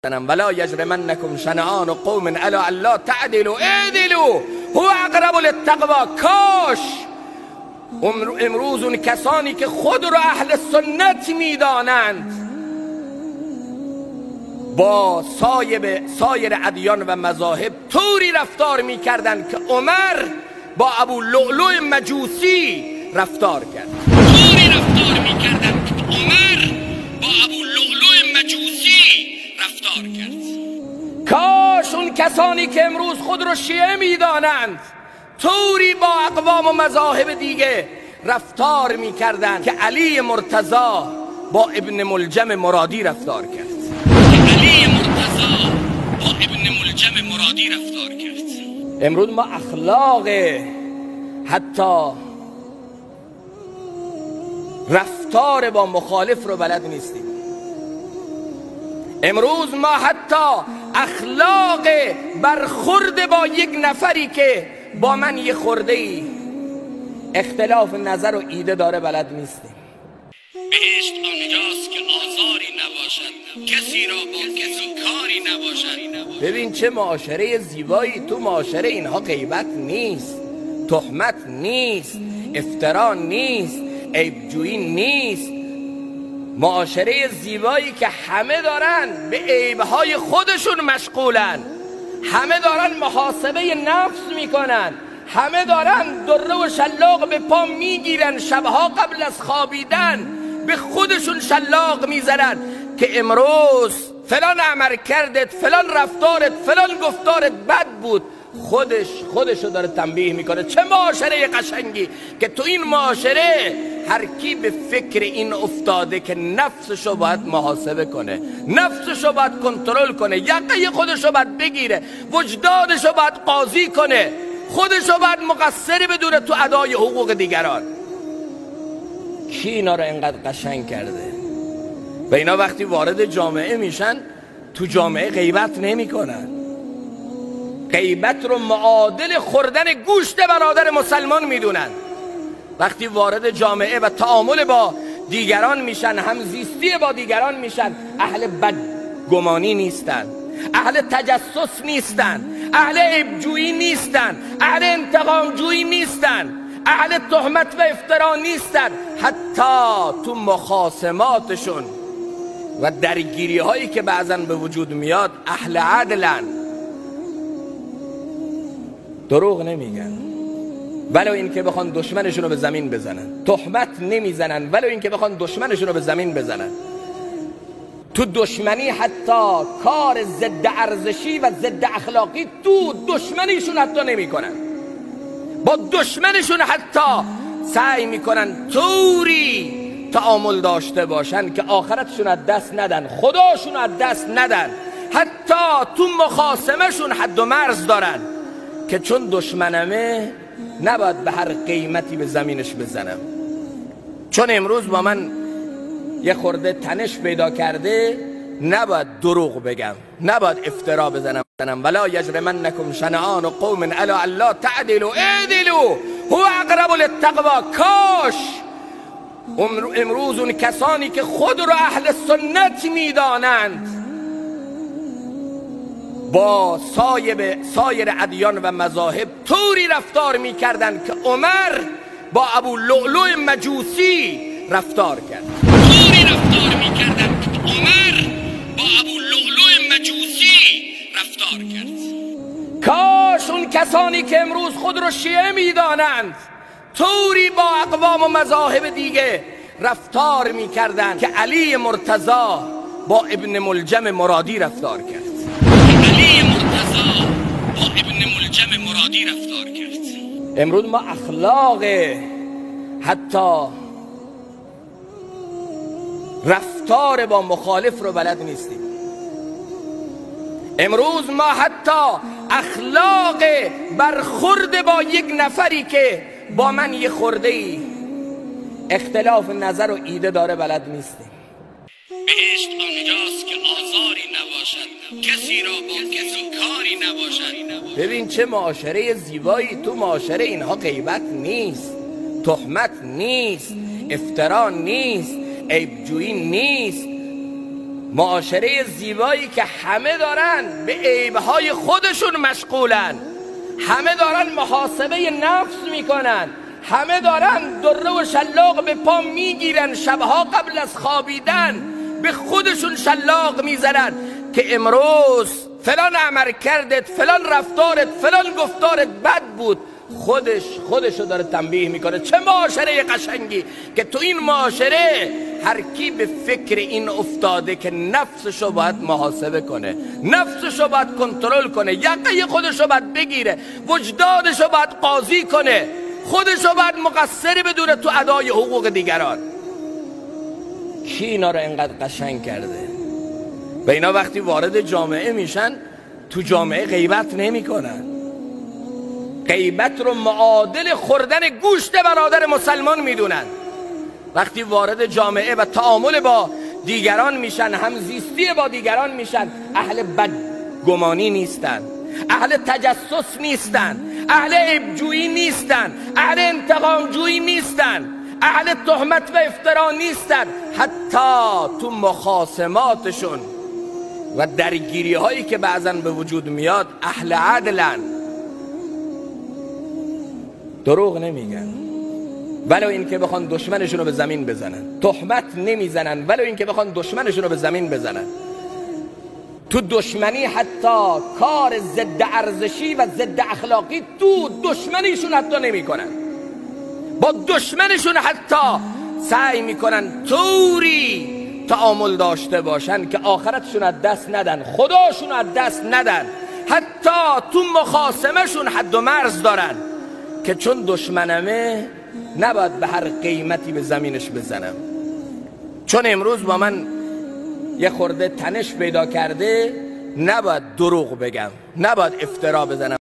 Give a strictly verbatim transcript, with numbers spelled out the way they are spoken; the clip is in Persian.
ولا یجرمنکم شنآن قوم علی الا تعدلوا اعدلوا هو اقرب للتقوی. کاش امروز اون کسانی که خود را اهل سنت میدانند با سایر سایر ادیان و مذاهب طوری رفتار میکردند که عمر با ابو لؤلؤ مجوسی رفتار کرد. طوری رفتار میکردند که عمر با ابو لؤلؤ مجوسی رفتار کرد. کاش اون کسانی که امروز خود رو شیعه میدانند طوری با اقوام و مذاهب دیگه رفتار میکردند که علی مرتضی با ابن ملجم مرادی رفتار کرد. علی مرتضی با ابن ملجم مرادی رفتار کرد. امروز ما اخلاق حتی رفتار با مخالف رو بلد نیستیم. امروز ما حتی اخلاق برخورد با یک نفری که با من یه خورده ای اختلاف نظر و ایده داره بلد نیستیم. بهشت آنجاست که آزاری نباشد، کسی را با کسی کاری نباشد. ببین چه معاشره زیبایی. تو معاشره اینها غیبت نیست، تهمت نیست، افترا نیست، عیبجویی نیست. معاشره زیبایی که همه دارن به عیبهای خودشون مشغولن، همه دارن محاسبه نفس میکنن، همه دارن دره و شلاق به پا میگیرن، شبها قبل از خوابیدن به خودشون شلاق میزنن که امروز فلان عمل کردت، فلان رفتارت، فلان گفتارت بد بود. خودش خودشو داره تنبیه میکنه. چه معاشره قشنگی که تو این معاشره هر کی به فکر این افتاده که نفسشو باید محاسبه کنه، نفسشو باید کنترل کنه، یقه خودشو باید بگیره، وجدانشو باید قاضی کنه، خودشو باید مقصر بدونه تو ادای حقوق دیگران. کی اینا رو اینقدر قشنگ کرده؟ و اینا وقتی وارد جامعه میشن تو جامعه غیبت نمی کنن. غیبت رو معادل خوردن گوشت برادر مسلمان میدونن. وقتی وارد جامعه و تعامل با دیگران میشن، همزیستی با دیگران میشن، اهل بدگمانی نیستن، اهل تجسس نیستن، اهل عیبجویی نیستن، اهل انتقامجویی نیستن، اهل تهمت و افترا نیستن. حتی تو مخاصماتشون و درگیری هایی که بعضا به وجود میاد اهل عدلن، دروغ نمیگن ولو این که بخوان دشمنشون رو به زمین بزنن، تهمت نمیزنن ولو این که بخوان دشمنشون رو به زمین بزنن. تو دشمنی حتی کار ضد ارزشی و ضد اخلاقی تو دشمنیشون حتی نمیکنن. با دشمنشون حتی سعی میکنن طوری تعامل داشته باشن که آخرتشون از دست ندن، خداشون از دست ندن. حتی تو مخاصمشون حد و مرز دارن که چون دشمنمه نباید به هر قیمتی به زمینش بزنم، چون امروز با من یه خورده تنش پیدا کرده نباید دروغ بگم، نباید افترا بزنم. ولا یجرمنکم شنآن قوم علی الا تعدلوا اعدلوا هو اقرب للتقوی. کاش امروز اون کسانی که خود را اهل سنت میدانند با سایر سایر ادیان و مذاهب طوری رفتار میکردند که عمر با ابو لؤلؤ مجوسی رفتار کرد. طوری رفتار میکردند که عمر با ابو لؤلؤ مجوسی رفتار کرد. کاش اون کسانی که امروز خود رو شیعه میدانند طوری با اقوام و مذاهب دیگه رفتار میکردند که علی مرتضی با ابن ملجم مرادی رفتار کرد. علی مرتضی با ابن ملجم مرادی رفتار کرد. امروز ما اخلاق حتی رفتار با مخالف رو بلد نیستیم. امروز ما حتی اخلاق برخورد با یک نفری که با من یه خورده ای اختلاف نظر و ایده داره بلد نیستیم. بهشت آنجاست که آزاری نباشد، کسی را با کسی کاری نباشد. ببین چه معاشره زیبایی. تو معاشره اینها غیبت نیست، تهمت نیست، افترا نیست، عیبجویی نیست. معاشره زیبایی که همه دارن به عیبهای خودشون مشغولن، همه دارن محاسبه نفس میکنن، همه دارن دره و شلاق به پا میگیرن، شبها قبل از خوابیدن به خودشون شلاق میزنن که امروز فلان عمل کردت، فلان رفتارت، فلان گفتارت بد بود. خودش خودشو داره تنبیه میکنه. چه معاشره قشنگی که تو این معاشره هر کی به فکر این افتاده که نفسشو باید محاسبه کنه، نفسشو باید کنترل کنه، یقه خودشو باید بگیره، وجدانشو باید قاضی کنه، خودشو باید مقصر بدونه تو ادای حقوق دیگران. کی اینا رو اینقدر قشنگ کرده؟ و اینا وقتی وارد جامعه میشن تو جامعه غیبت نمی کنن. غیبت رو معادل خوردن گوشت برادر مسلمان میدونن. وقتی وارد جامعه و تعامل با دیگران میشن، همزیستی با دیگران میشن، اهل بدگمانی نیستن، اهل تجسس نیستن، اهل عیبجویی نیستن، اهل انتقامجویی نیستن، اهل تهمت و افترا نیستن. حتی تو مخاصماتشون و درگیری هایی که بعضا به وجود میاد اهل عدلن، دروغ نمیگن ولو این که بخوان دشمنشون رو به زمین بزنن، تهمت نمیزنن ولو این که بخوان دشمنشون رو به زمین بزنن. تو دشمنی حتی کار ضد ارزشی و ضد اخلاقی تو دشمنیشون حتی نمی کنن. با دشمنشون حتی سعی میکنن طوری تعامل داشته باشن که آخرتشون از دست ندن، خداشون از دست ندن. حتی تو مخاصمشون حد و مرز دارن که چون دشمنمه نباید به هر قیمتی به زمینش بزنم، چون امروز با من یه خورده تنش پیدا کرده نباید دروغ بگم، نباید افترا بزنم.